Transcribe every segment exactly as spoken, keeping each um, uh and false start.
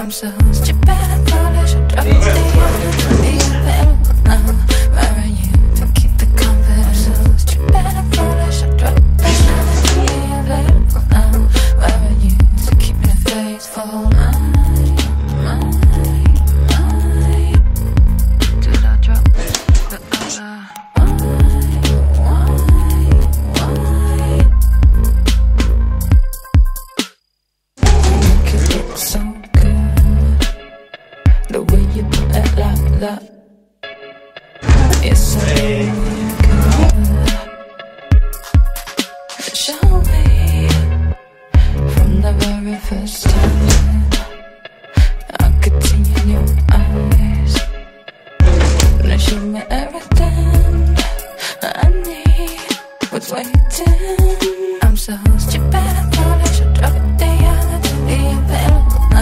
I'm so stupid and foolish. I dropped the other, be available now. Where are you to keep the confidence? I'm so stupid and foolish. I dropped the other, be available now. Where are you to keep me faithful? My, my, my. Did I drop the other? So good, the way you put it like that. It's so good. Show me from the very first time. I could see in your eyes. Now show me everything I need. Was waiting. I'm so stupid and foolish. I dropped the other to be available.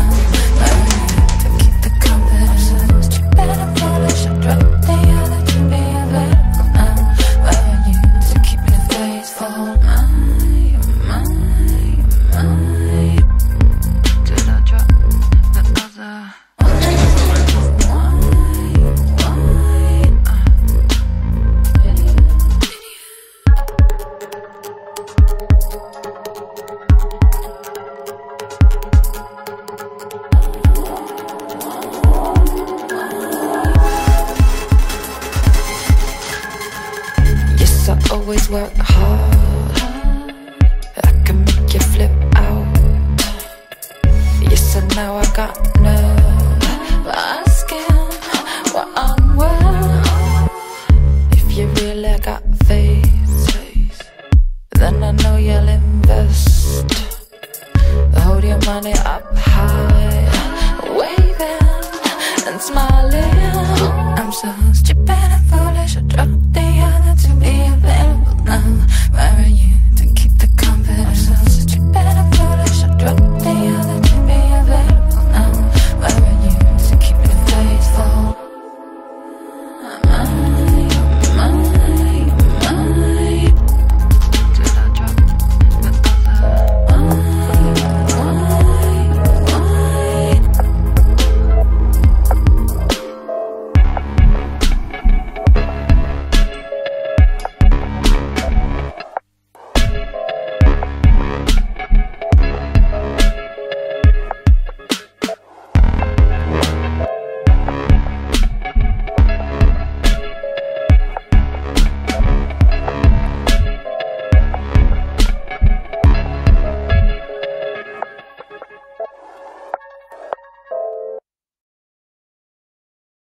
I always work hard. I can make you flip out. Yes, and now I got nerve asking what I'm worth. If you really got faith, then I know you'll invest. Hold your money up high.